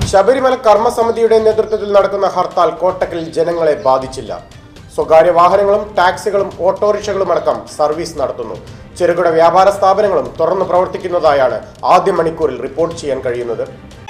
ശബരിമല കർമ്മസമിതിയുടെ നേതൃത്വത്തിൽ നടക്കുന്ന ഹർത്താൽ കോട്ടക്കലിൽ ജനങ്ങളെ ബാധിച്ചില്ല. സ്വകാര്യ വാഹനങ്ങളും ടാക്സികളും ഓട്ടോറിക്ഷകളും അടക്കം സർവീസ് നടത്തുന്നു. ചെറുകിട വ്യാപാര സ്ഥാപനങ്ങളും തുറന്നു പ്രവർത്തിക്കുന്നതായാണ് ആദ്യ മണിക്കൂറിൽ റിപ്പോർട്ട് ചെയ്യാൻ കഴിയുന്നത്.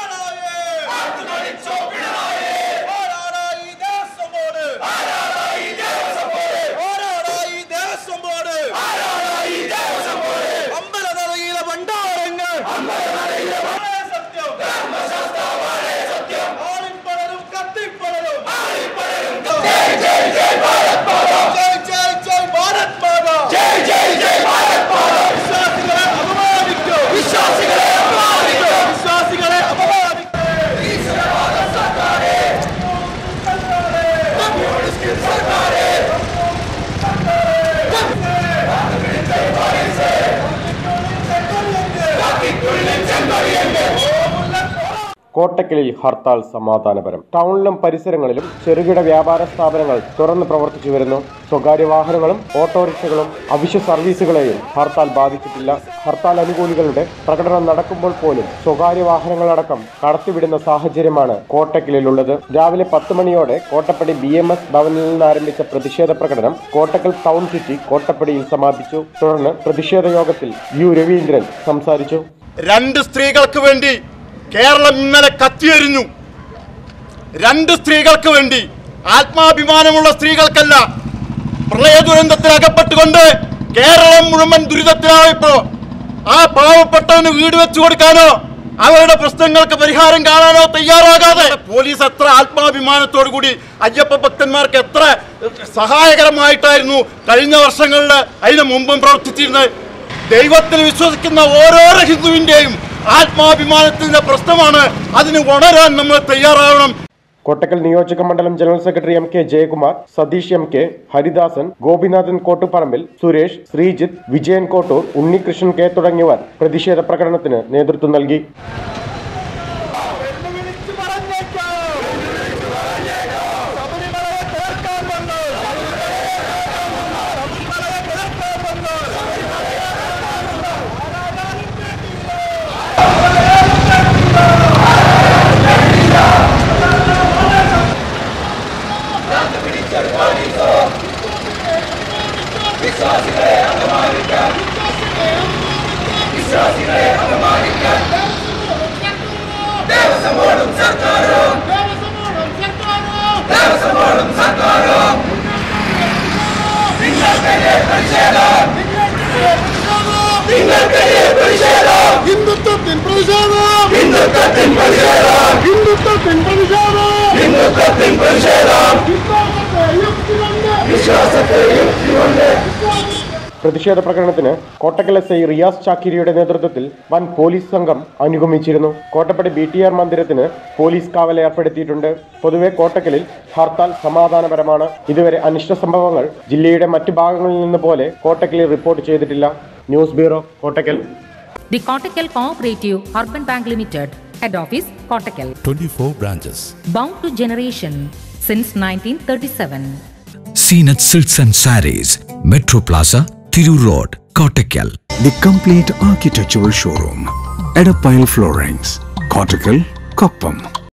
കോട്ടക്കലിൽ ഹർത്താൽ സമാധാനപരം. ടൗണിലും പരിസരങ്ങളിലും ചെറുകിട വ്യാപാര സ്ഥാപനങ്ങൾ തുറന്ന് പ്രവർത്തിച്ചു വരുന്നു. സ്വകാര്യ വാഹനങ്ങളും ഓട്ടോറിക്ഷകളും അവശ്യ സർവീസുകളെയും ഹർത്താൽ ബാധിച്ചിട്ടില്ല. ഹർത്താൽ അനുകൂലികളുടെ പ്രകടനം നടക്കുമ്പോൾ പോലും സ്വകാര്യ വാഹനങ്ങളടക്കം കടത്തിവിടുന്ന സാഹചര്യമാണ് കോട്ടക്കലിലുള്ളത്. രാവിലെ 10 മണിയോടെ കോട്ടപ്പടി BMS ഭവനിൽ നിന്ന് ആരംഭിച്ച പ്രതിഷേധ പ്രകടനം കോട്ടക്കൽ ടൗൺ ചുറ്റി കോട്ടപ്പടിയിൽ സമാപിച്ചു. തുടർന്ന് പ്രതിഷേധ യോഗത്തിൽ U രവീന്ദ്രൻ സംസാരിച്ചു. 2 സ്ത്രീകൾക്ക് വേണ്ടി കേരളം ഇന്നലെ കത്തിയെരിഞ്ഞു. 2 സ്ത്രീകൾക്ക് വേണ്ടി, ആത്മാഭിമാനമുള്ള സ്ത്രീകൾക്കല്ല. പ്രളയ ദുരന്തത്തിൽ അകപ്പെട്ടുകൊണ്ട് കേരളം മുഴുവൻ ദുരിതത്തിലായപ്പോ ആ പാവപ്പെട്ടവന് വീട് വെച്ചു കൊടുക്കാനോ അവരുടെ പ്രശ്നങ്ങൾക്ക് പരിഹാരം കാണാനോ തയ്യാറാകാതെ പോലീസ് എത്ര ആത്മാഭിമാനത്തോടു കൂടി അയ്യപ്പ ഭക്തന്മാർക്ക് എത്ര സഹായകരമായിട്ടായിരുന്നു കഴിഞ്ഞ വർഷങ്ങളിൽ അതിന് മുമ്പും പ്രവർത്തിച്ചിരുന്നത്. ദൈവത്തിൽ വിശ്വസിക്കുന്ന ഓരോ ഹിന്ദുവിന്റെയും ആത്മാഭിമാനത്തിന്റെ പ്രശ്നമാണ്. അതിന് ഉണരാൻ നമ്മൾ തയ്യാറാവണം. കോട്ടക്കൽ നിയോജക മണ്ഡലം general secretary MK Jayakumar, Satheesh MK, Haridasan, Gopinathan Kottuparambil, Suresh, Sreejith, Vijayan Kottoor, Unnikrishnan K തുടങ്ങിയവർ പ്രതിഷേധ പ്രകടനത്തിന് നേതൃത്വം നൽകി. പ്രതിഷേധ പ്രകടനത്തിന് കോട്ടക്കൽ SI റിയാസ് ചാക്കിരിയുടെ നേതൃത്വത്തിൽ വൻ പോലീസ് സംഘം അനുഗമിച്ചിരുന്നു. കോട്ടപ്പടി BTR മന്ദിരത്തിന് പോലീസ് കാവൽ ഏർപ്പെടുത്തിയിട്ടുണ്ട്. പൊതുവെ കോട്ടക്കലിൽ ഹർത്താൽ സമാധാനപരമാണ്. ഇതുവരെ അനിഷ്ട സംഭവങ്ങൾ ജില്ലയുടെ മറ്റു ഭാഗങ്ങളിൽ നിന്ന് പോലെ കോട്ടക്കലിൽ റിപ്പോർട്ട് ചെയ്തിട്ടില്ല. News bureau, Kottakkal. The Kottakkal Cooperative Urban Bank Limited, Head Office, Kottakkal. 24 branches. Bound to generation since 1937. Seenat Silks and Sarees, Metro Plaza, Thiru Road, Kottakkal. The complete architectural showroom, Edapile Floorings, Kottakkal, Koppam.